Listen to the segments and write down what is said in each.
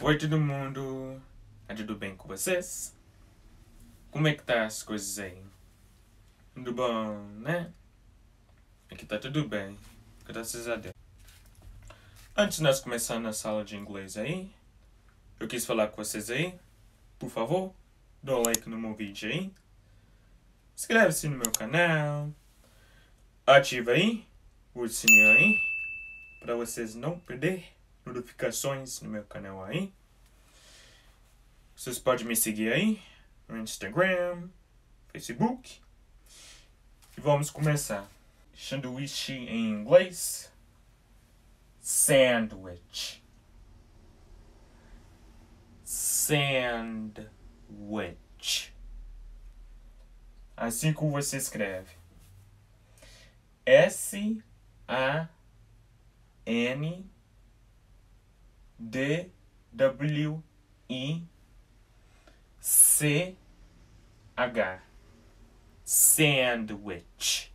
Oi todo mundo, tá tudo bem com vocês? Como é que tá as coisas aí? Tudo bom, né? Aqui tá tudo bem, graças a Deus. Antes de nós começar na sala de inglês aí, eu quis falar com vocês aí, por favor, dá um like no meu vídeo aí, inscreve-se no meu canal, ativa aí o sininho aí, para vocês não perder notificações no meu canal aí. Vocês podem me seguir aí no Instagram, Facebook. E vamos começar. Sanduíche em inglês. Sandwich. Sandwich. Assim como você escreve. S-A-N-D-W-I-C-H. Sandwich.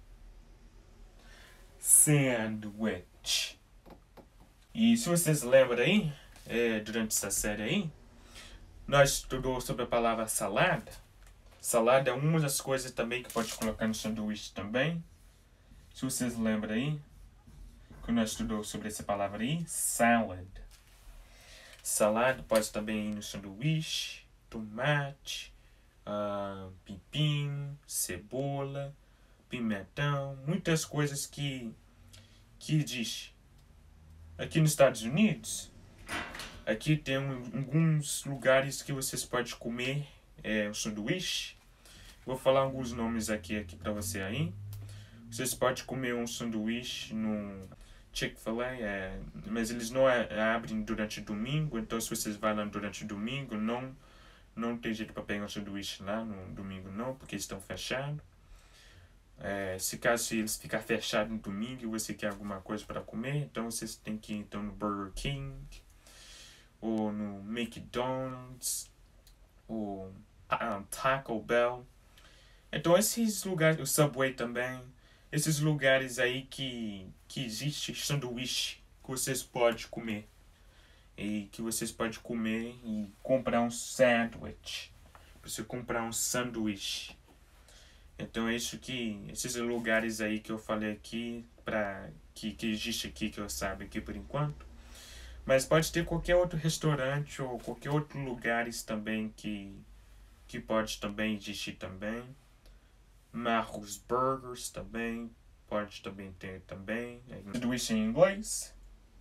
Sandwich. E se vocês lembram aí, durante essa série aí, nós estudamos sobre a palavra salada. Salada é uma das coisas também que pode colocar no sanduíche também. Se vocês lembram aí, que nós estudamos sobre essa palavra aí, salad. Salada pode também ir no sanduíche, tomate, pepino, cebola, pimentão, muitas coisas que existe. Aqui nos Estados Unidos, aqui tem alguns lugares que vocês podem comer um sanduíche. Vou falar alguns nomes aqui para você aí. Vocês podem comer um sanduíche no Chick-fil-A, mas eles não abrem durante o domingo, então se vocês vão lá durante o domingo, não tem jeito para pegar um sanduíche lá no domingo não, porque eles estão fechados. Se eles ficarem fechados no domingo e você quer alguma coisa para comer, então vocês têm que ir então, no Burger King, ou no McDonald's, ou Taco Bell. Então esses lugares, o Subway também, esses lugares aí que existe sanduíche que vocês podem comer. E que vocês podem comer e comprar um sandwich. Você comprar um sanduíche. Então é isso esses lugares aí que eu falei aqui, que existe aqui, que eu saiba aqui por enquanto. Mas pode ter qualquer outro restaurante ou qualquer outro lugares também que pode também existir também. Marcos Burgers também, pode também ter também. Sanduíche em inglês.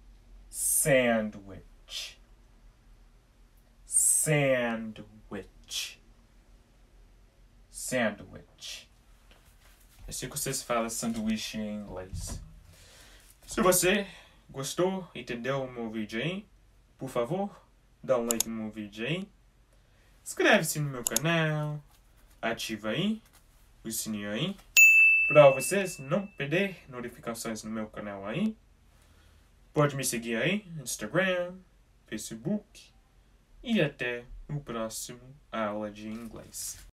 Sandwich. Sandwich. Sandwich. É assim que vocês falam sanduíche em inglês. Se você gostou, entendeu o meu vídeo aí, por favor, dá um like no meu vídeo aí. Inscreve-se no meu canal. Ativa aí o sininho aí, para vocês não perder notificações no meu canal aí. Pode me seguir aí no Instagram, Facebook e até o próximo aula de inglês.